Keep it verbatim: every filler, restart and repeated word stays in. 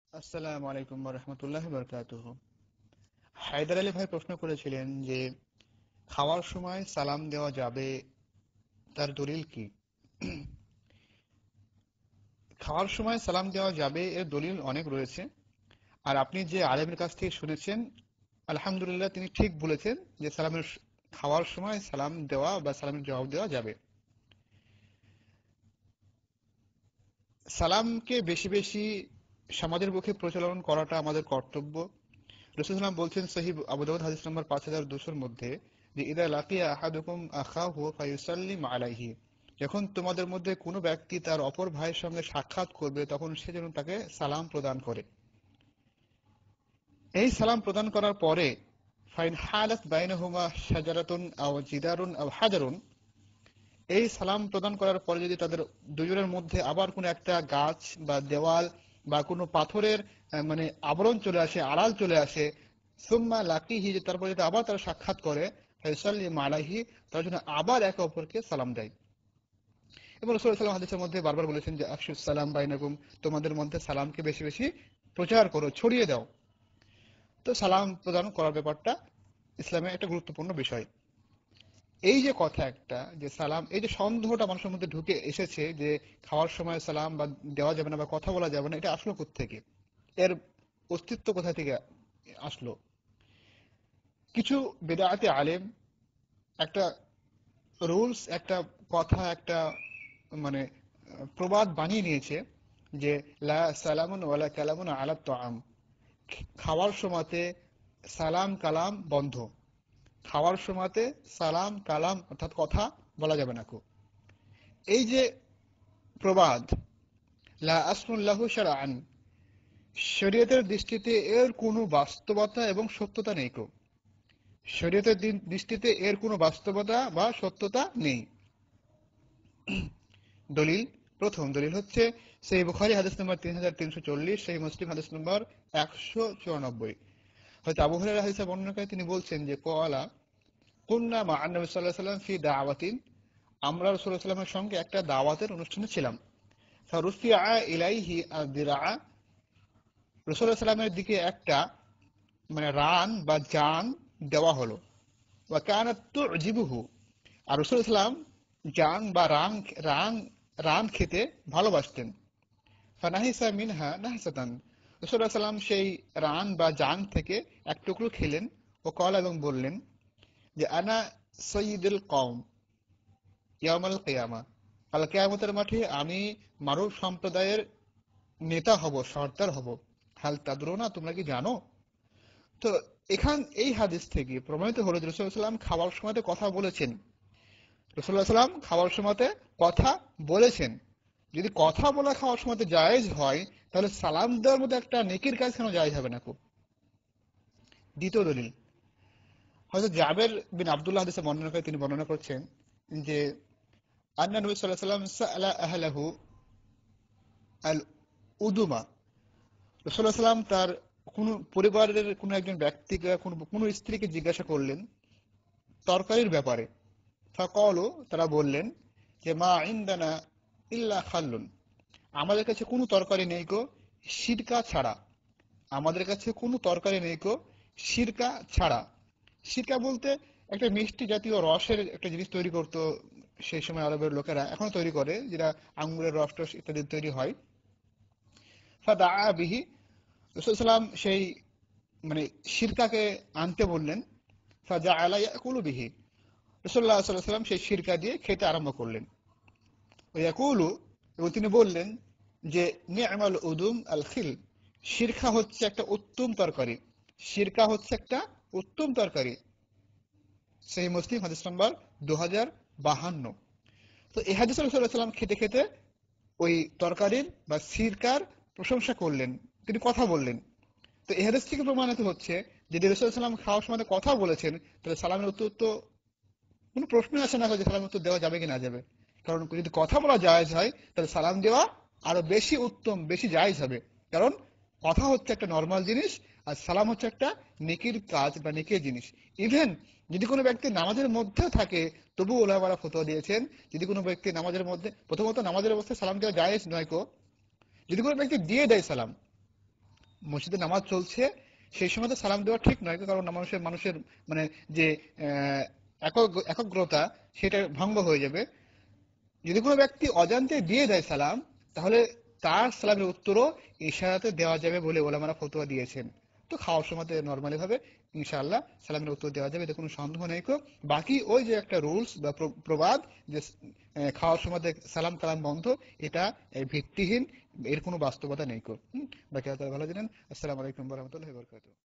আসসালামু আলাইকুম ওয়া রাহমাতুল্লাহি ওয়া বারাকাতুহু। হায়দার আলী ভাই প্রশ্ন করেছিলেন যে খাওয়ার সময় সালাম দেওয়া যাবে, তার দলিল কি? খাওয়ার সময় সালাম দেওয়া যাবে এর দলিল অনেক রয়েছে। আর আপনি যে আলেমের কাছ থেকে শুনেছেন, আলহামদুলিল্লাহ তিনি ঠিক বলেছেন যে সালামের স- খাওয়ার সময় সালাম দেওয়া বা সালামের জবাব দেওয়া যাবে। সালামকে বেশি বেশি সমাজের মুখে প্রচলন করাটা আমাদের কর্তব্য। রাসূলুল্লাহ সাল্লাল্লাহু আলাইহি ওয়াসাল্লাম বলছেন সহিহ আবু দাউদ হাদিস নম্বর পাঁচ হাজার দুশোর মধ্যে যে ইদা লাকিয়া আহাদুকুম আখাহু ফায়ুসাল্লিম আলাইহি, যখন তোমাদের মধ্যে কোনো ব্যক্তি তার অপর ভাইয়ের সঙ্গে সাক্ষাৎ করবে তখন সে যেন তাকে সালাম প্রদান করে। এই সালাম প্রদান করার পরে ফাইন হালাত বাইনাহুমা শাজারাতুন আও জিদারুন আও হাজারুন, এই সালাম প্রদান করার পরে যদি তাদের দুজনের মধ্যে আবার কোনো একটা গাছ বা দেওয়াল বা কোনো পাথরের আহ, মানে আবরণ চলে আসে, আড়াল চলে আসে, সুম্মা লাকিহি, যে তারপরে যদি আবার তারা সাক্ষাৎ করে, ফায়ুসাল্লিম আলাইহি, তার জন্য আবার একে অপরকে সালাম দেয়। এবং রাসূলুল্লাহ সাল্লাল্লাহু আলাইহি ওয়াসাল্লাম হাদিসের মধ্যে বারবার বলেছেন যে আফশুস সালাম বাইনাকুম, তোমাদের মধ্যে সালামকে বেশি বেশি প্রচার করো, ছড়িয়ে দাও। তো সালাম প্রদান করার ব্যাপারটা ইসলামে একটা গুরুত্বপূর্ণ বিষয়। এই যে কথা একটা যে সালাম, এই যে সন্দেহটা মানুষের মধ্যে ঢুকে এসেছে যে খাওয়ার সময় সালাম বা দেওয়া যাবে না বা কথা বলা যাবে না, এটা আসলো কোত্থেকে? এর অস্তিত্ব কোথা থেকে আসলো? কিছু বেদায়াতে আলেম একটা রুলস, একটা কথা, একটা মানে আহ, প্রবাদ বানিয়ে নিয়েছে যে লা সালামুন ওয়ালা কালামুন আলা তাআম, খাওয়ার সময়তে সালাম কালাম বন্ধ। খাওয়ার সময়তে সালাম কালাম অর্থাৎ কথা বলা যাবে না। কো এই যে প্রবাদ, লা আসলুন লাহু শারআন, শরীয়তের দৃষ্টিতে এর কোনো বাস্তবতা এবং সত্যতা নেই। কো শরীয়তের দিন- দৃষ্টিতে এর কোনো বাস্তবতা বা সত্যতা নেই। দলিল, প্রথম দলিল হচ্ছে সেই বুখারী হাদিস নম্বর তিন হাজার তিনশো চল্লিশ, সেই মুসলিম হাদিস নম্বর একশো চুরানব্বই। হয়তো আবু হুরায়রা হাদিসে বর্ণনা করে তিনি বলছেন যে কোয়ালা কুন্না মা আন নবী সাল্লাল্লাহু আলাইহি ওয়াসাল্লাম ফি দাওয়াতিন, আমরা রাসূলুল্লাহ সাল্লাল্লাহু আলাইহি ওয়াসাল্লামের সঙ্গে একটা দাওয়াতের অনুষ্ঠানে ছিলাম। ফারুফিআ ইলাইহি আদ-দিরআ, রাসূলুল্লাহ সাল্লামের দিকে একটা মানে রান বা জান দেওয়া হলো। ওয়া কানাত তুজিবুহু, আর রাসূলুল্লাহ সাল্লাম জান বা রান রান রান খেতে ভালোবাসতেন। ফানাহিসা মিনহা নাহসাতান, রাসূলুল্লাহ সাল্লাম সেই রান বা জান থেকে এক টুকরো খেলেন ও কল এবং বললেন যে আনা সয়্যিদুল কওম ইয়াউমাল কিয়ামা, কাল কিয়ামতের মাঠে আমি মানব সম্প্রদায়ের নেতা হব, সর্দার হব। হাল তাদরুনা, তোমরা কি জানো? তো এখান এই হাদিস থেকে প্রমাণিত হলো যে রাসূলুল্লাহ সাল্লাম খাওয়ার সময়তে কথা বলেছেন। রাসূলুল্লাহ সাল্লাম খাওয়ার সময়তে কথা বলেছেন। যদি কথা বলা খাওয়ার সময়তে জায়েজ হয়, তাহলে সালাম দেওয়ার মধ্যে একটা নেকির কাজ কেন জায়েজ হবে না? খুব দ্বিতীয় দলিল, হযরত জাবের বিন আব্দুল্লাহ হাদিসে বর্ণনা করে তিনি বর্ণনা করছেন যে আন্না নবী সাল্লাল্লাহু আলাইহি ওয়াসাল্লাম সাআলা আহলাহু আল উদুমা, রাসূলুল্লাহ সাল্লাম তার কোন পরিবারের কোন একজন ব্যক্তিকে, কোন কোন স্ত্রীকে জিজ্ঞাসা করলেন তরকারির ব্যাপারে। ফাকালু, তারা বললেন যে মা ইনদানা ইল্লা খাল্লুন, আমাদের কাছে কোনো তরকারি নেই গো সিরকা ছাড়া। আমাদের কাছে কোনো তরকারি নেই গো সিরকা ছাড়া। সিরকা বলতে একটা মিষ্টি জাতীয় রসের একটা জিনিস তৈরি করতো সেই সময় আরবের লোকেরা, এখনো তৈরি করে, যেটা আঙ্গুরের রস টস ইত্যাদি তৈরি হয়। ফাদা বিহি, রাসূল সাল্লাম সেই মানে সিরকাকে আনতে বললেন। ফাজা আলা ইয়াকুলু বিহি, রাসূলুল্লাহ সাল্লাল্লাহু আলাইহি ওয়াসাল্লাম সেই সিরকা দিয়ে খেতে আরম্ভ করলেন। ইয়াকুলু, এবং তিনি বললেন যে নি'মাল উদুম আল খিল, সিরকা হচ্ছে একটা উত্তম তরকারি। সিরকা হচ্ছে একটা উত্তম তরকারি। সেই মুসলিম হাদিস নম্বর দু হাজার বাহান্ন। তো এই হাদিস রাসূলুল্লাহ সাল্লাল্লাহু আলাইহি ওয়াসাল্লাম খেতে খেতে ওই তরকারির বা সিরকার প্রশংসা করলেন, তিনি কথা বললেন। তো এই হাদিস থেকে প্রমাণিত হচ্ছে যে রাসূলুল্লাহ সাল্লাল্লাহু আলাইহি ওয়াসাল্লাম খাওয়ার সময় কথা বলেছেন, তাহলে সালামের উত্তর তো কোনো প্রশ্নই আসে না যে সালামের উত্তর দেওয়া যাবে কি না যাবে। কারণ যদি কথা বলা জায়েজ হয়, তাহলে সালাম দেওয়া আরো বেশি উত্তম, বেশি জায়েজ হবে। কারণ কথা হচ্ছে একটা নর্মাল জিনিস, আর সালাম হচ্ছে একটা নেকির কাজ বা নেকির জিনিস। ইভেন যদি কোনো ব্যক্তি নামাজের মধ্যে থাকে, তবু ওলামারা ফতোয়া দিয়েছেন, যদি কোনো ব্যক্তি নামাজের মধ্যে, প্রথমত নামাজের অবস্থায় সালাম দেওয়া জায়েজ নয়। কো যদি কোনো ব্যক্তি দিয়ে দেয় সালাম, মসজিদে নামাজ চলছে সেই সময় তো সালাম দেওয়া ঠিক নয়, কারণ মানুষের মানুষের মানে যে আহ, একক একগ্রতা সেটা ভঙ্গ হয়ে যাবে। যদি কোনো ব্যক্তি অজান্তে দিয়ে দেয় সালাম, তাহলে তার সালামের উত্তরও ইশারাতে দেওয়া যাবে বলে ওলামারা ফতোয়া দিয়েছেন। তো খাওয়ার সময় নর্মালি ভাবে ইনশাআল্লাহ সালামের উত্তর দেওয়া যাবে, এতে কোনো সন্দেহ নেই। কো বাকি ওই যে একটা রুলস বা প্র- প্রবাদ যে আহ, খাওয়ার সময় সালাম কালাম বন্ধ, এটা আহ, ভিত্তিহীন, এর কোনো বাস্তবতা নেই। কো হুম, বাকি আল্লাহ তাআলা ভালো জানেন। আসসালামু আলাইকুম ওয়া রাহমাতুল্লাহি ওয়া বারাকাতুহু।